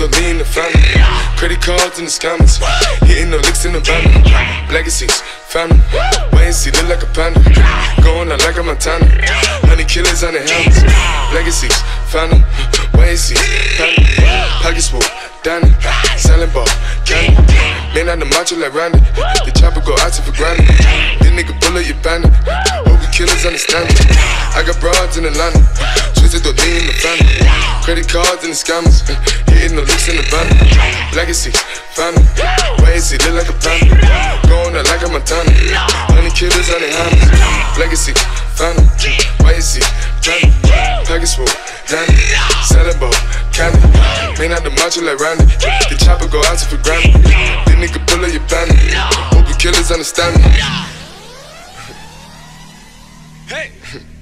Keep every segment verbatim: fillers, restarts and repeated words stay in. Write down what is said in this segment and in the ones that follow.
Twisted the lean, the family. Credit cards in the scammers. Hitting the licks in the van. Legacies, family. Wait and see, look like a panda. Going out like a Montana. Honey killers on the helmets. Legacies, family. Wait and see, family. Pockets full, Danny. Selling ball, candy. Man on the macho like Randy. The chopper go out to for granted. This nigga bullet, you bandit. Hope the killers understand it. I got broads in Atlanta. Twisted the lean in the family. Credit cards and the scammers. Hitting the licks in the van. Legacies, family. Wait and see, look like a panda. Going out like a Montana. Honey killers on their hands. Legacy, family. Wait and see, family. Package full, Danny. Selling ball, candy. Man out the macho like Randy. The chopper go out to for granted. This nigga bullet, you bandit. Hope the killers understand me. Hey!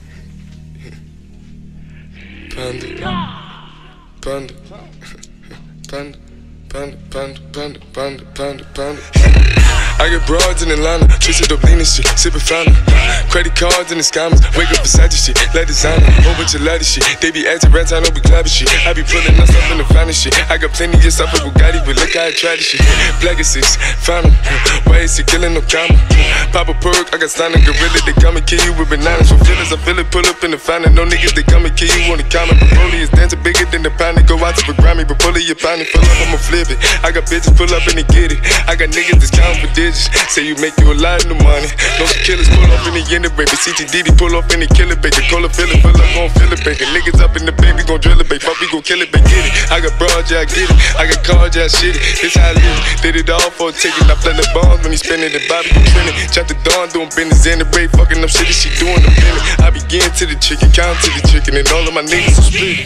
Panda, panda, panda, panda, panda, panda, panda, panda, panda. I get broads in Atlanta, twisted up lean and shit, sippin' fountain. Credit cards and the scammers, wake up beside your shit, let designer, whole bunch of lattice shit. They be acting rats, I know we clapping shit. I be pulling us up in the finest shit. I got plenty of stuff with Bugatti, but look how I try this shit. Black is six, fountain, why is he killing no comma? Pop a perk, I got stunning gorilla, they come and kill you with bananas. For feelings, I feel it, pull up in the fountain. No niggas, they come and kill you on the comment. Broly is dancing bigger than the pound. Go out to the Grammy, but pull it, you pound it, pull up, I'ma flip it. I got bitches, pull up and they get it. I got niggas that's counting for digits. Say you make you a lot of money. No some killers pull off in the end of baby. C T D D pull off in the killer baby. Cola fill it, fill up, gon' fill it baby. Niggas up in the baby, gon' drill it baby. Fuck, we gon' kill it baby, get it. I got broads, yeah, I get it. I got cards, yeah, I shit it. This how I live it. Did it all for a ticket. I play the bombs when he spinning the Bobby, you trending. Chop the dawn, doing business in the break. Fucking up shit, she doing the minute. I begin to the chicken, count to the chicken, and all of my niggas are split.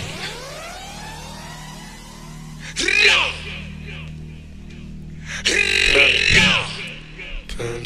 Panda.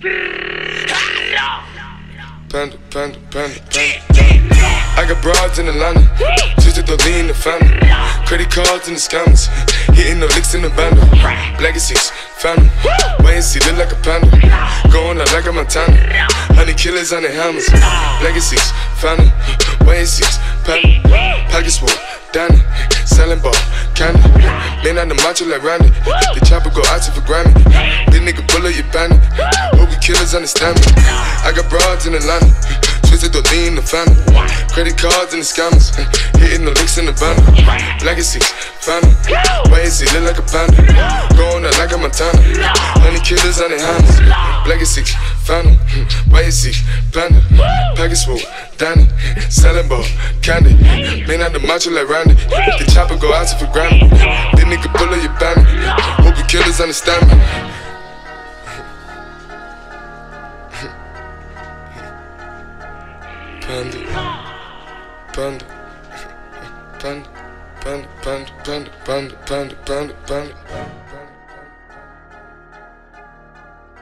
Panda, panda, panda, panda. I got broads in Atlanta, twisted the lean in the family. Credit cards and the scammers, hitting the licks in the bundle. Legacies, family, wait and see, look like a panda. Going out like a Montana, honey killers on the helmets. Legacies, family, wait and see, panda. Pockets full, Danny, selling ball, candy. Man on the macho like Randy, the chopper go out to for Grammy. This nigga bullet, you bandit. Hope we killers understand me. I got broads in Atlanta, twisted the lean in the family. Credit cards and the scammers, hitting the licks in the bundle. Legacies, family, wait and see, look like a panda. Going out like a Montana, honey killers on their hands. Legacies, family, wait and see, panda. Package full, Danny, selling ball, candy. Man out the macho like Randy, the chopper go out to for granted. This nigga bullet, you bandit. Hope you killers understand me. Panda, panda, panda, panda, panda, panda, panda, panda, panda, panda.